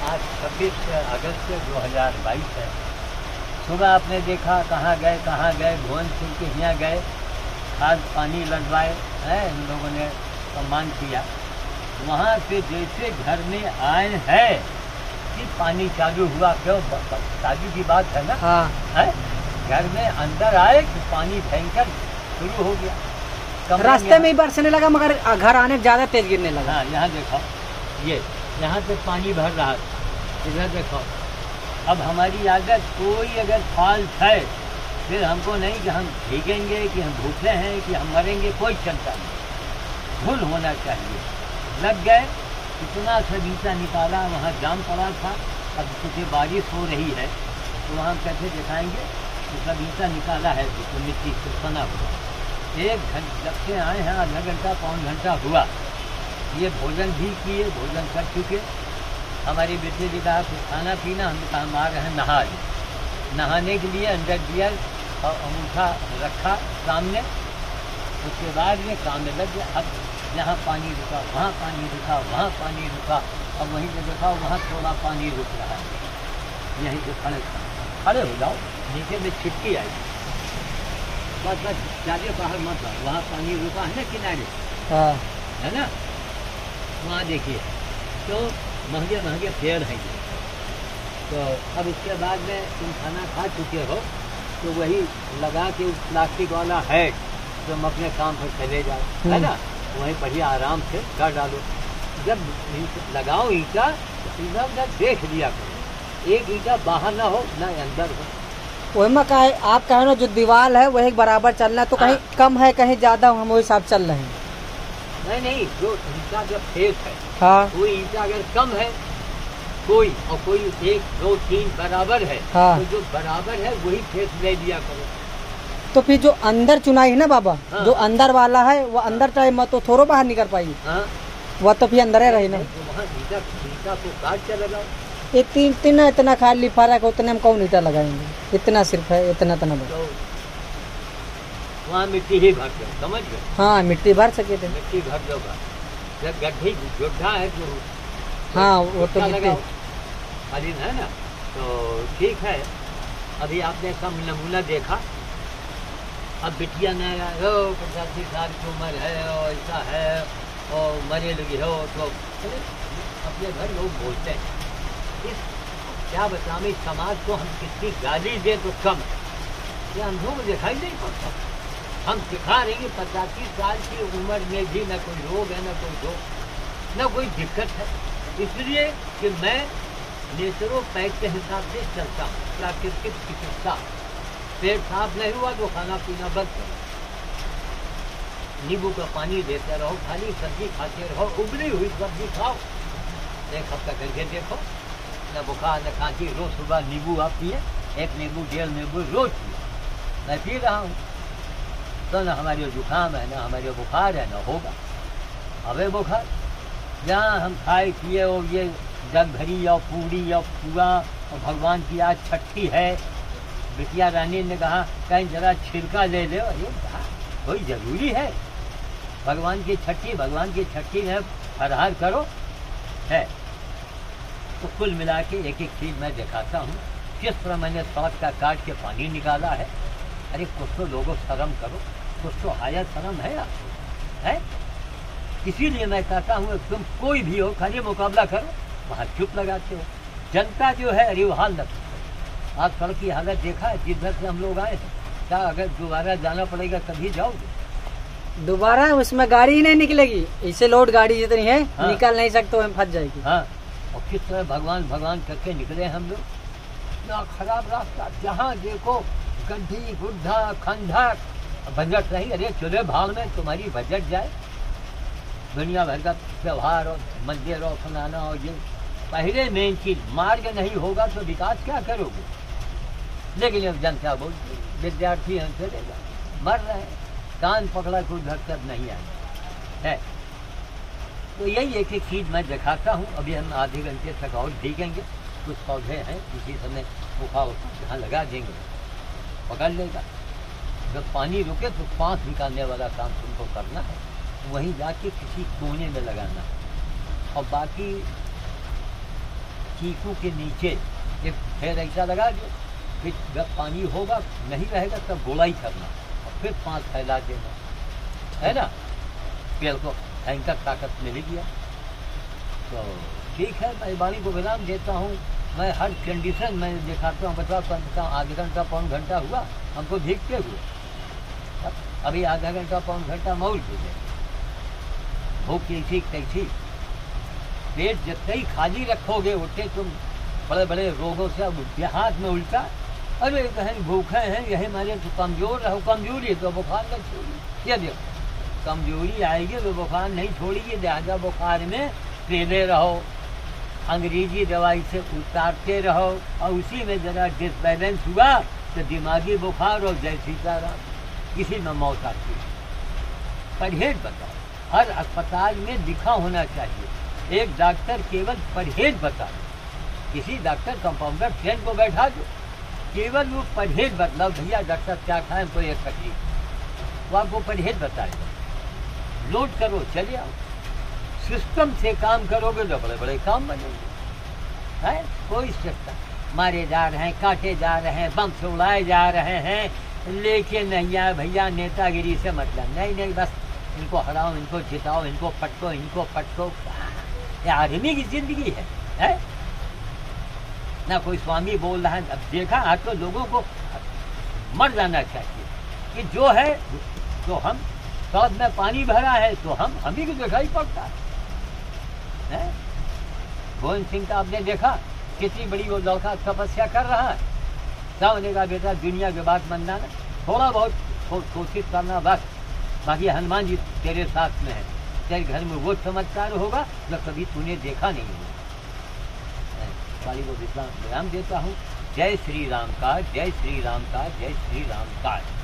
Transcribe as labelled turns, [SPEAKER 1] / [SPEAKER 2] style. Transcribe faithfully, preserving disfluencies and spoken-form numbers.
[SPEAKER 1] आज छब्बीस अगस्त दो हज़ार बाईस है। सुबह आपने देखा कहाँ गए कहाँ गए भुवनपुर के यहाँ गए, खाद पानी लड़वाए हैं, इन लोगों ने सम्मान किया। वहाँ से जैसे घर में आए हैं कि पानी चालू हुआ, क्यों शादी की बात है ना।
[SPEAKER 2] हाँ
[SPEAKER 1] है घर में अंदर आए कि पानी भयंकर शुरू हो गया।
[SPEAKER 2] रास्ते में ही बरसने लगा, मगर घर आने ज्यादा तेज गिरने लगा।
[SPEAKER 1] हाँ यहाँ देखो, ये यहाँ से पानी भर रहा था, इधर देखो। अब हमारी आदत कोई अगर फॉल्ट है फिर हमको नहीं कि हम भीगेंगे कि हम भूखे हैं कि हम मरेंगे, कोई चिंता नहीं, भूल होना चाहिए। लग गए, इतना बगीचा निकाला, वहाँ जाम पड़ा था। अब क्योंकि बारिश हो रही है तो वहाँ कैसे दिखाएंगे, तो बगीचा निकाला है तो मिट्टी से बना हुआ। एक घंटे जब से आए हैं, आधा घंटा पौन घंटा हुआ। ये भोजन भी किए, भोजन कर चुके। हमारी बेटे ने कहा कुछ खाना पीना, हम कहा हम आ रहे हैं नहा ले। नहाने के लिए अंदर दिया और अंगूठा रखा सामने, उसके बाद में काम में लग गया। अब यहाँ पानी रुका, वहाँ पानी रुका, वहाँ पानी रुका। अब वहीं पे देखा वहाँ थोड़ा पानी रुक रहा है। यहीं से खड़े खड़े हो जाओ, नीचे में छिटकी आई, बस बस ज़्यादा बाहर मत आओ। वहाँ पानी रुका है ना किनारे,
[SPEAKER 2] हाँ
[SPEAKER 1] है ना, वहाँ देखिए तो महंगे महंगे पेड़ हैं। तो अब इसके बाद में तुम खाना खा चुके हो तो वही लगा के उस प्लास्टिक वाला है तो हम अपने काम पर चले जाओ, है ना, वहीं पर ही आराम से कर डालो। जब लगाओ ईंटा तो इधर उधर देख लिया करो, एक ईंटा बाहर ना हो ना अंदर हो।
[SPEAKER 2] वही में कहे आप कहे ना जो दीवार है वही बराबर चलना है, तो कहीं
[SPEAKER 1] हाँ।
[SPEAKER 2] कम है कहीं ज्यादा, हम वही हिसाब चल रहे हैं।
[SPEAKER 1] नहीं नहीं, जो ईंटा जब फेस है,
[SPEAKER 2] हाँ
[SPEAKER 1] कोई ईंटा अगर कम है कोई और कोई एक दो तीन बराबर है,
[SPEAKER 2] हाँ।
[SPEAKER 1] तो जो बराबर है वही फेस ले लिया करो।
[SPEAKER 2] तो फिर जो अंदर चुनाई है ना बाबा,
[SPEAKER 1] हाँ।
[SPEAKER 2] जो अंदर वाला है वो अंदर टाइम में तो थोड़ा बाहर निकल पाएगी,
[SPEAKER 1] हाँ
[SPEAKER 2] वह तो फिर अंदर ही रही ना।
[SPEAKER 1] तो वहाँ ईंटा ईंटा को काट के लगाओ।
[SPEAKER 2] ये तीन तीन इतना खाली फर्क है, उतने हम कौन ईटा लगाएंगे, इतना सिर्फ है, इतना इतना बस।
[SPEAKER 1] तो वहाँ मिट्टी ही भर दो, समझ गए।
[SPEAKER 2] हाँ मिट्टी भर सके थे।
[SPEAKER 1] मिट्टी भर दो बस। जब गड्ढी गड्ढा है तो
[SPEAKER 2] हाँ वो तो
[SPEAKER 1] उसका
[SPEAKER 2] मिट्टी
[SPEAKER 1] लगाओ, खाली है ना, तो ठीक है। अभी आपने सब नमूना देखा। अब बिटिया ने हो पचासी साल की उम्र है और ऐसा है और मरे लगी हो, तो चले अपने घर लोग बोलते हैं। इस क्या बताएं, समाज को हम कितनी गाली दें तो कम है, ये अंधों को दिखाई नहीं पड़ता। हम सिखा रहे हैं पचासी साल की उम्र में भी न कोई रोग है, न कोई रोग, न कोई दिक्कत है, इसलिए कि मैं नेचुरोपैथ के हिसाब से चलता हूँ, प्राकृतिक चिकित्सा। पेट साफ नहीं हुआ तो खाना पीना बंद करो, नींबू का पानी देते रहो, खाली सब्जी खाते रहो, उबली हुई सब्जी खाओ। एक हफ्ता करके देखो, न बुखार न खांसी, रोज सुबह नींबू आप पिए, एक नींबू डेढ़ नींबू रोज पिए। मैं पी रहा हूँ, तो न हमारे जुकाम है न हमारे बुखार है, न होगा अबे बुखार। जहाँ हम खाए पिए और ये जग भरी या पूड़ी या पुआ, और भगवान की आज छठी है। बिटिया रानी ने कहा कहीं जरा छिलका ले ले, अरे कोई जरूरी है, भगवान की छठी, भगवान की छठी है, फरहार करो है। तो कुल मिला के एक एक चीज मैं दिखाता हूँ, किस तरह मैंने सौत का काट के पानी निकाला है। अरे कुछ तो लोगों शर्म करो, कुछ तो आया शर्म है आपको, है। इसीलिए मैं कहता हूँ तुम कोई भी हो खाली मुकाबला करो, वहाँ चुप लगाते हो। जनता जो है अरे हाल न, आज कल की हालत देखा है, जिधर से हम लोग आए थे, क्या अगर दोबारा जाना पड़ेगा कभी जाओगे?
[SPEAKER 2] दोबारा उसमें गाड़ी ही नहीं निकलेगी, इसे लोड गाड़ी जितनी है
[SPEAKER 1] हाँ।
[SPEAKER 2] निकल नहीं सकते, हम फंस जाएगी।
[SPEAKER 1] हाँ, और किस तरह भगवान भगवान करके निकले हम लोग। इतना खराब रास्ता, जहाँ देखो गड्ढी गुड्ढा खंडक, बजट नहीं। अरे चले भाव में तुम्हारी बजट जाए, दुनिया भर का त्यौहार और मंदिर और फलाना और ये। पहले मेन चीज मार्ग नहीं होगा तो विकास क्या करोगे। लेकिन अब जनता बोलती, विद्यार्थी हम चलेगा, मर रहे हैं, कान पकड़ा कोई घर तक नहीं आया है। तो यही एक एक चीज मैं दिखाता हूँ। अभी हम आधे घंटे तक और भीगेंगे, कुछ पौधे हैं इसी समय मुखा उखा जहाँ लगा देंगे पकड़ लेगा। जब पानी रुके तो सांस निकालने वाला काम तुमको करना है, वहीं जाके किसी कोने में लगाना है। और बाकी चीकू के नीचे एक ढेर ऐसा लगा दो, फिर जब पानी होगा नहीं रहेगा तब गोलाई करना और फिर पाँच फैला देना, है ना, पेड़ को भयंकर ताकत मिल गया। तो ठीक है, मैं वाणी को विराम देता हूँ। मैं हर कंडीशन में दिखाता हूँ, बताता हूँ। आधा घंटा पौन घंटा हुआ हमको भीगते हुए, अभी आधा घंटा पौन घंटा मौज हो गए, भूख कैसी कैसी। पेट जितना ही खाली रखोगे उठे तुम बड़े बड़े रोगों से। अब हाथ में उल्टा, अरे बहन भूखे हैं यही मारे तो कमजोर रहो, कमजोरी तो बुखार न छोड़िए। ये देखो कमजोरी आएगी तो बुखार नहीं छोड़िए, लिहाजा बुखार में पीले रहो, अंग्रेजी दवाई से उतारते रहो, और उसी में जरा डिसबैलेंस हुआ तो दिमागी बुखार और जय सीताराम, किसी में मौत आती है। परहेज बताओ, हर अस्पताल में लिखा होना चाहिए, एक डॉक्टर केवल परहेज बताए। किसी डॉक्टर कंपाउंडर फ्रेंड को बैठा दो, केवल वो परहेज बतलाओ, भैया डॉक्टर क्या खाएं कोई एक तकलीफ, वो आपको परहेज बताएगा। नोट करो, चले आओ, सिस्टम से काम करोगे तो बड़े बड़े काम बनेंगे। है कोई सिस्टम, मारे जा रहे हैं, काटे जा रहे हैं, बम से उड़ाए जा रहे हैं, लेकिन नहीं यार भैया नेतागिरी से मतलब नहीं, नहीं बस इनको हराओ, इनको जिताओ, इनको पटको, इनको पटको। ये आदमी की जिंदगी है, है ना। कोई स्वामी बोल रहा है, अब देखा आज तो लोगों को मर जाना चाहिए कि जो है तो हम सौद में पानी भरा है तो हम हम ही को दिखाई पड़ता है, है? गोविंद सिंह का आपने देखा कितनी बड़ी वो लड़का तपस्या कर रहा है। सामने का बेटा दुनिया के बात बनना ना, थोड़ा बहुत को, कोशिश करना बस, बाकी हनुमान जी तेरे साथ में है। तेरे घर में वो चमत्कार होगा जो कभी तूने देखा नहीं होगा। वाली को विश्राम विराम देता हूँ। जय श्री राम का, जय श्री राम का, जय श्री राम का।